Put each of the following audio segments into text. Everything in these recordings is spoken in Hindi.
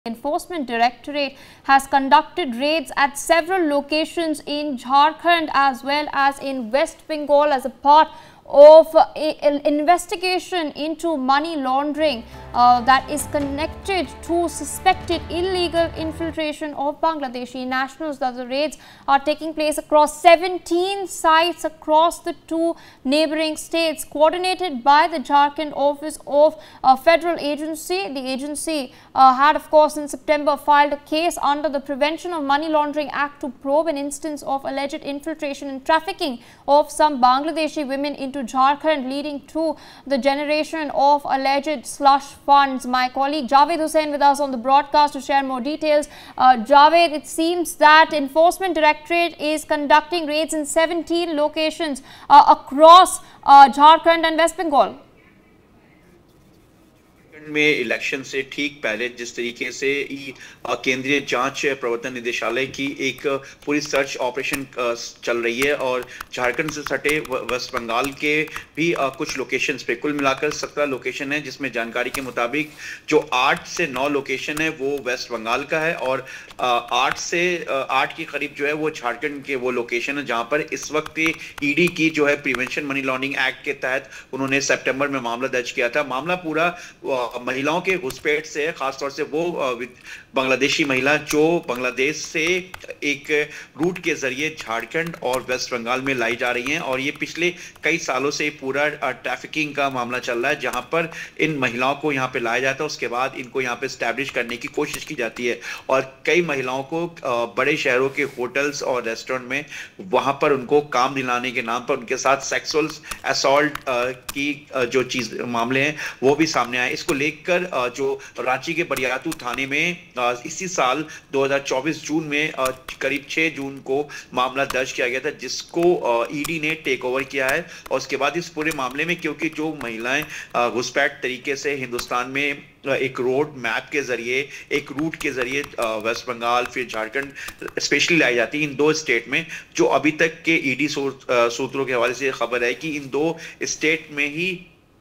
Enforcement Directorate has conducted raids at several locations in Jharkhand as well as in West Bengal as a part of an investigation into money laundering that is connected to suspected illegal infiltration of Bangladeshi nationals. The raids are taking place across 17 sites across the two neighboring states, coordinated by the Jharkhand Office of Federal Agency. The agency had, of course, in September filed a case under the Prevention of Money Laundering Act to probe an instance of alleged infiltration and trafficking of some Bangladeshi women into Jharkhand, leading to the generation of alleged slush funds. My colleague Javed Hussain with us on the broadcast to share more details. Javed, it seems that Enforcement Directorate is conducting raids in 17 locations across Jharkhand and West Bengal. में इलेक्शन से ठीक पहले जिस तरीके से केंद्रीय जांच प्रवर्तन निदेशालय की एक पूरी सर्च ऑपरेशन चल रही है और झारखंड से सटे वेस्ट बंगाल के भी कुछ लोकेशंस पे कुल मिलाकर 17 लोकेशन है, जिसमें जानकारी के मुताबिक जो 8 से 9 लोकेशन है वो वेस्ट बंगाल का है और 8 से 8 के करीब जो है वो झारखंड के वो लोकेशन है जहां पर इस वक्त ईडी की जो है प्रिवेंशन मनी लॉन्ड्रिंग एक्ट के तहत उन्होंने सितंबर में मामला दर्ज किया था। मामला पूरा महिलाओं के घुसपैठ से है, खासतौर से वो बांग्लादेशी महिला जो बांग्लादेश से एक रूट के जरिए झारखंड और वेस्ट बंगाल में लाई जा रही हैं और ये पिछले कई सालों से पूरा ट्रैफिकिंग का मामला चल रहा है, जहां पर इन महिलाओं को यहां पे लाया जाता है, उसके बाद इनको यहां पे एस्टैब्लिश करने की कोशिश की जाती है और कई महिलाओं को बड़े शहरों के होटल्स और रेस्टोरेंट में वहां पर उनको काम दिलाने के नाम पर उनके साथ सेक्सुअल असॉल्ट की जो चीज मामले हैं वो भी सामने आए। इसको लेकर जो रांची के बरियातू थाने में इसी साल 2024 जून में करीब 6 जून को मामला दर्ज किया गया था, जिसको ईडी ने टेक ओवर किया है और उसके बाद इस पूरे मामले में क्योंकि जो महिलाएं घुसपैठ तरीके से हिंदुस्तान में एक रोड मैप के जरिए एक रूट के जरिए वेस्ट बंगाल फिर झारखंड स्पेशली लाई जाती है इन दो स्टेट में, जो अभी तक के ईडी सूत्रों के हवाले से खबर है कि इन दो स्टेट में ही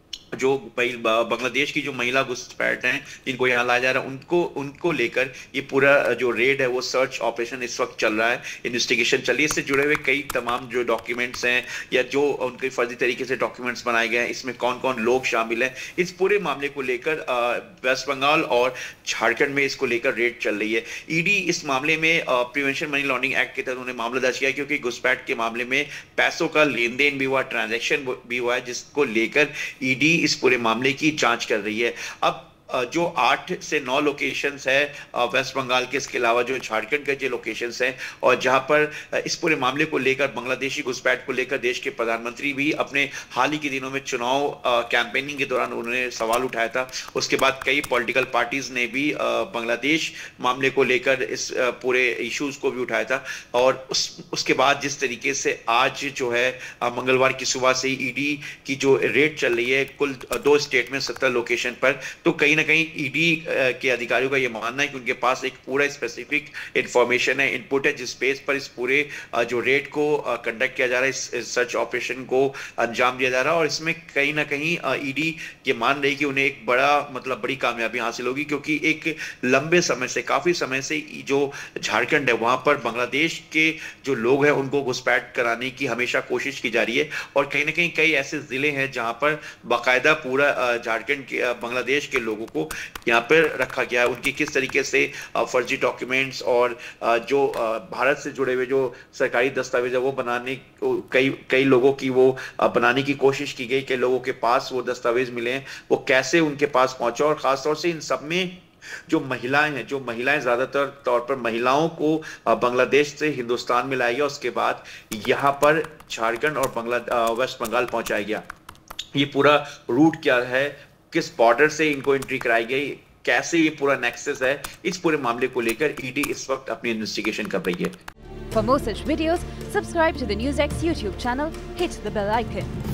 जो बांग्लादेश की जो महिला घुसपैठ हैं जिनको यहाँ लाया जा रहा है उनको लेकर ये पूरा जो रेड है वो सर्च ऑपरेशन इस वक्त चल रहा है, इन्वेस्टिगेशन चल रही है। इससे जुड़े हुए कई तमाम जो डॉक्यूमेंट्स हैं या जो उनके फर्जी तरीके से डॉक्यूमेंट्स बनाए गए हैं, इसमें कौन कौन लोग शामिल हैं, इस पूरे मामले को लेकर वेस्ट बंगाल और झारखंड में इसको लेकर रेड चल रही है। ईडी इस मामले में प्रिवेंशन मनी लॉन्ड्रिंग एक्ट के तहत उन्होंने मामला दर्ज किया क्योंकि घुसपैठ के मामले में पैसों का लेन देन भी हुआ, ट्रांजैक्शन भी हुआ है, जिसको लेकर ईडी इस पूरे मामले की जांच कर रही है। अब जो 8 से 9 लोकेशंस है वेस्ट बंगाल के, इसके अलावा जो झारखंड के जो लोकेशंस हैं और जहां पर इस पूरे मामले को लेकर बांग्लादेशी घुसपैठ को लेकर देश के प्रधानमंत्री भी अपने हाल ही के दिनों में चुनाव कैंपेनिंग के दौरान उन्होंने सवाल उठाया था। उसके बाद कई पॉलिटिकल पार्टीज ने भी बांग्लादेश मामले को लेकर इस पूरे इश्यूज को भी उठाया था और उसके बाद जिस तरीके से आज जो है मंगलवार की सुबह से ईडी की जो रेड चल रही है कुल 2 स्टेट में 17 लोकेशन पर, तो कहीं ना कहीं ईडी के अधिकारियों का यह मानना है कि उनके पास एक पूरा स्पेसिफिक इंफॉर्मेशन है, इनपुट है, जिस बेस पर इस पूरे जो रेड को कंडक्ट किया जा रहा है, इस सर्च ऑपरेशन को अंजाम दिया जा रहा है और इसमें कहीं ना कहीं ईडी ये मान रही कि उन्हें एक बड़ी कामयाबी हासिल होगी, क्योंकि एक लंबे समय से काफी समय से जो झारखंड है वहां पर बांग्लादेश के जो लोग हैं उनको घुसपैठ कराने की हमेशा कोशिश की जा रही है और कहीं ना कहीं कई ऐसे जिले हैं जहां पर बाकायदा पूरा झारखंड के बांग्लादेश के लोगों को यहाँ पर रखा गया है। उनकी किस तरीके से फर्जी डॉक्यूमेंट्स और जो भारत से जुड़े हुए जो सरकारी दस्तावेज है वो बनाने कई लोगों की वो बनाने की कोशिश की गई, कई लोगों के पास वो दस्तावेज मिले हैं, वो कैसे उनके पास पहुंचा और खासतौर से इन सब में जो महिलाएं ज्यादातर तौर पर महिलाओं को बांग्लादेश से हिंदुस्तान में लाया गया, उसके बाद यहाँ पर झारखंड और वेस्ट बंगाल पहुंचाया गया। ये पूरा रूट क्या है, किस बॉर्डर से इनको एंट्री कराई गई, कैसे ये पूरा नेक्सस है, इस पूरे मामले को लेकर ईडी इस वक्त अपनी इन्वेस्टिगेशन कर रही है। For more such videos, subscribe to the NewsX YouTube channel, hit the bell icon.